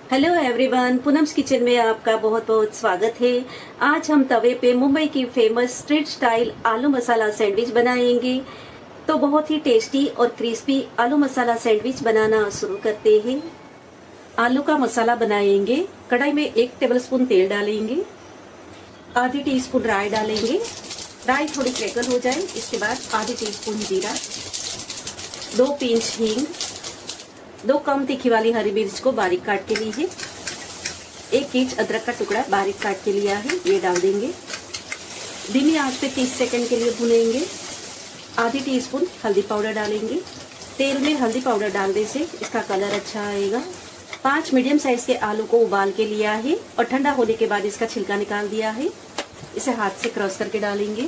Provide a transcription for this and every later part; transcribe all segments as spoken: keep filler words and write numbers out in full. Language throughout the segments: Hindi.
हेलो एवरीवन, पूनम्स किचन में आपका बहुत बहुत स्वागत है। आज हम तवे पे मुंबई की फेमस स्ट्रीट स्टाइल आलू मसाला सैंडविच बनाएंगे। तो बहुत ही टेस्टी और क्रिस्पी आलू मसाला सैंडविच बनाना शुरू करते हैं। आलू का मसाला बनाएंगे। कढ़ाई में एक टेबलस्पून तेल डालेंगे, आधी टी स्पून राई डालेंगे। राई थोड़ी क्रैकल हो जाए इसके बाद आधी टी स्पून जीरा, दो पिंच हींग, दो कम तीखी वाली हरी मिर्च को बारीक काट के ली है, एक इंच अदरक का टुकड़ा बारीक काट के लिया है, ये डाल देंगे। धीमी आंच पे तीस सेकंड के लिए भूनेंगे। आधी टीस्पून हल्दी पाउडर डालेंगे। तेल में हल्दी पाउडर डालने से इसका कलर अच्छा आएगा। पांच मीडियम साइज के आलू को उबाल के लिया है और ठंडा होने के बाद इसका छिलका निकाल दिया है। इसे हाथ से क्रॉस करके डालेंगे।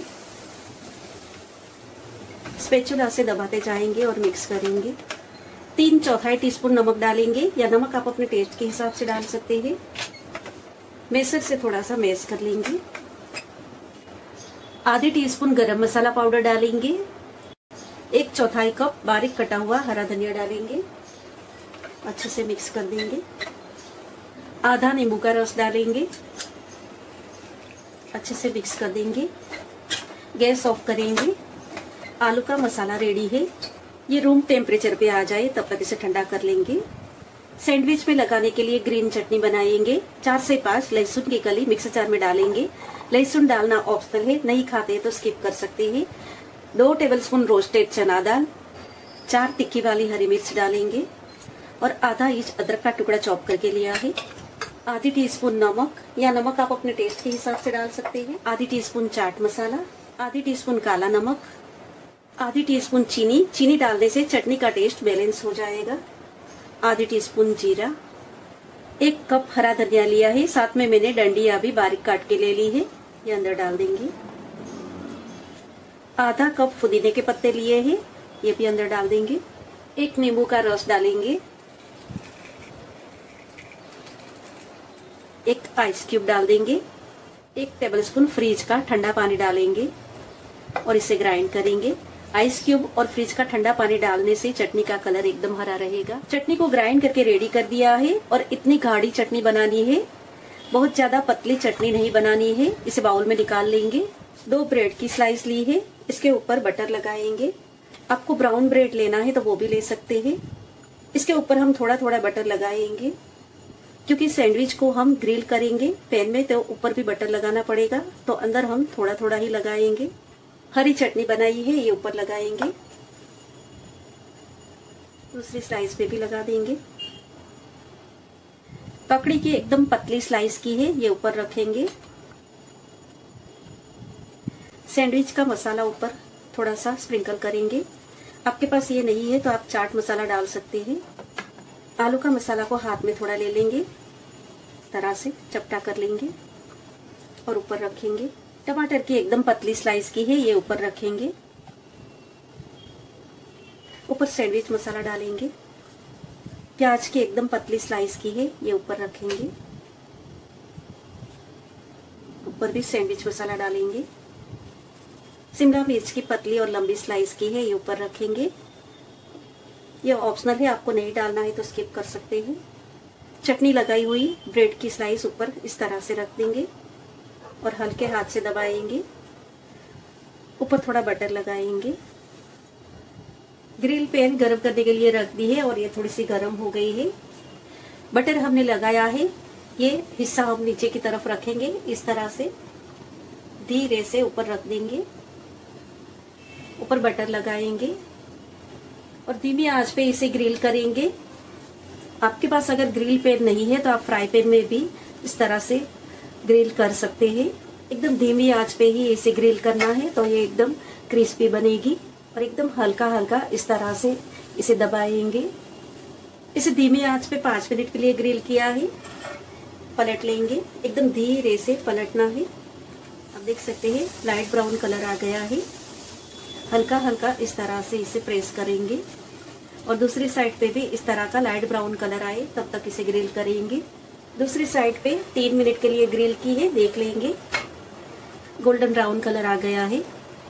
स्पैचुला से दबाते जाएंगे और मिक्स करेंगे। तीन चौथाई टीस्पून नमक डालेंगे, या नमक आप अपने टेस्ट के हिसाब से डाल सकते हैं। मैशर से थोड़ा सा मैश कर लेंगे। आधी टीस्पून गरम मसाला पाउडर डालेंगे। एक चौथाई कप बारीक कटा हुआ हरा धनिया डालेंगे, अच्छे से मिक्स कर देंगे। आधा नींबू का रस डालेंगे, अच्छे से मिक्स कर देंगे। गैस ऑफ करेंगे। आलू का मसाला रेडी है। ये रूम टेम्परेचर पे आ जाए तब तक इसे ठंडा कर लेंगे। सैंडविच में लगाने के लिए ग्रीन चटनी बनाएंगे। चार से पांच लहसुन की कली मिक्सर जार में डालेंगे। लहसुन डालना ऑप्शनल है, नहीं खाते तो स्किप कर सकते हैं। दो टेबलस्पून रोस्टेड चना दाल, चार तिक्की वाली हरी मिर्च डालेंगे और आधा इंच अदरक का टुकड़ा चॉप करके लिया है। आधी टीस्पून नमक, या नमक आप अपने टेस्ट के हिसाब से डाल सकते हैं। आधी टीस्पून चाट मसाला, आधी टीस्पून काला नमक, आधी टीस्पून चीनी। चीनी डालने से चटनी का टेस्ट बैलेंस हो जाएगा। आधी टीस्पून जीरा, एक कप हरा धनिया लिया है, साथ में मैंने डंडिया भी बारीक काट के ले ली है, ये अंदर डाल देंगे। आधा कप पुदीने के पत्ते लिए हैं, ये भी अंदर डाल देंगे। एक नींबू का रस डालेंगे। एक आइस क्यूब डाल देंगे। एक टेबलस्पून फ्रीज का ठंडा पानी डालेंगे और इसे ग्राइंड करेंगे। आइस क्यूब और फ्रिज का ठंडा पानी डालने से चटनी का कलर एकदम हरा रहेगा। चटनी को ग्राइंड करके रेडी कर दिया है और इतनी गाढ़ी चटनी बनानी है, बहुत ज्यादा पतली चटनी नहीं बनानी है। इसे बाउल में निकाल लेंगे। दो ब्रेड की स्लाइस ली है, इसके ऊपर बटर लगाएंगे। आपको ब्राउन ब्रेड लेना है तो वो भी ले सकते हैं। इसके ऊपर हम थोड़ा थोड़ा बटर लगाएंगे, क्योंकि सैंडविच को हम ग्रिल करेंगे पैन में, तो ऊपर भी बटर लगाना पड़ेगा, तो अंदर हम थोड़ा थोड़ा ही लगाएंगे। हरी चटनी बनाई है, ये ऊपर लगाएंगे। दूसरी स्लाइस पे भी लगा देंगे। ककड़ी की एकदम पतली स्लाइस की है, ये ऊपर रखेंगे। सैंडविच का मसाला ऊपर थोड़ा सा स्प्रिंकल करेंगे। आपके पास ये नहीं है तो आप चाट मसाला डाल सकते हैं। आलू का मसाला को हाथ में थोड़ा ले लेंगे, तरह से चपटा कर लेंगे और ऊपर रखेंगे। टमाटर की एकदम पतली स्लाइस की है, ये ऊपर रखेंगे। ऊपर सैंडविच मसाला डालेंगे। प्याज की एकदम पतली स्लाइस की है, ये ऊपर रखेंगे। ऊपर भी सैंडविच मसाला डालेंगे। शिमला मिर्च की पतली और लंबी स्लाइस की है, ये ऊपर रखेंगे। ये ऑप्शनल है, आपको नहीं डालना है तो स्किप कर सकते हैं। चटनी लगाई हुई ब्रेड की स्लाइस ऊपर इस तरह से रख देंगे और हल्के हाथ से दबाएंगे। ऊपर थोड़ा बटर लगाएंगे। ग्रिल पैन गर्म करने के लिए रख दी है और ये थोड़ी सी गर्म हो गई है। बटर हमने लगाया है, ये हिस्सा हम नीचे की तरफ रखेंगे। इस तरह से धीरे से ऊपर रख देंगे। ऊपर बटर लगाएंगे और धीमी आंच पे इसे ग्रिल करेंगे। आपके पास अगर ग्रिल पैन नहीं है तो आप फ्राई पैन में भी इस तरह से ग्रिल कर सकते हैं। एकदम धीमी आंच पे ही इसे ग्रिल करना है, तो ये एकदम क्रिस्पी बनेगी। और एकदम हल्का हल्का इस तरह से इसे दबाएंगे। इसे धीमी आंच पे पाँच मिनट के लिए ग्रिल किया है। पलट लेंगे, एकदम धीरे से पलटना है। आप देख सकते हैं लाइट ब्राउन कलर आ गया है। हल्का हल्का इस तरह से इसे प्रेस करेंगे और दूसरी साइड पे भी इस तरह का लाइट ब्राउन कलर आए तब तक इसे ग्रिल करेंगे। दूसरी साइड पे तीन मिनट के लिए ग्रिल की है, देख लेंगे गोल्डन ब्राउन कलर आ गया है।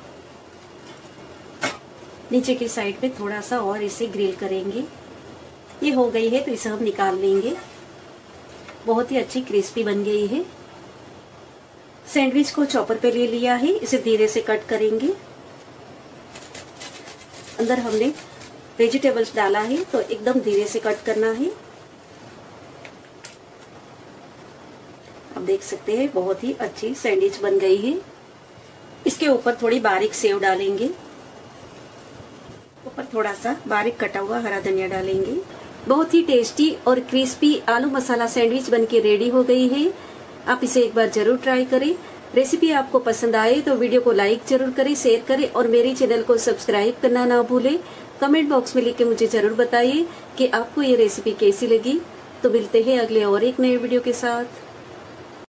नीचे की साइड पे थोड़ा सा और इसे ग्रिल करेंगे। ये हो गई है तो इसे हम निकाल लेंगे। बहुत ही अच्छी क्रिस्पी बन गई है। सैंडविच को चॉपर पे ले लिया है, इसे धीरे से कट करेंगे। अंदर हमने वेजिटेबल्स डाला है तो एकदम धीरे से कट करना है। आप देख सकते हैं बहुत ही अच्छी सैंडविच बन गई है। इसके ऊपर थोड़ी बारीक सेव डालेंगे, ऊपर थोड़ा सा बारीक कटा हुआ हरा धनिया डालेंगे। बहुत ही टेस्टी और क्रिस्पी आलू मसाला सैंडविच बनके रेडी हो गई है। आप इसे एक बार जरूर ट्राई करें। रेसिपी आपको पसंद आए तो वीडियो को लाइक जरूर करें, शेयर करें और मेरे चैनल को सब्सक्राइब करना ना भूलें। कमेंट बॉक्स में लिख के मुझे जरूर बताइए कि आपको ये रेसिपी कैसी लगी। तो मिलते हैं अगले और एक नए वीडियो के साथ।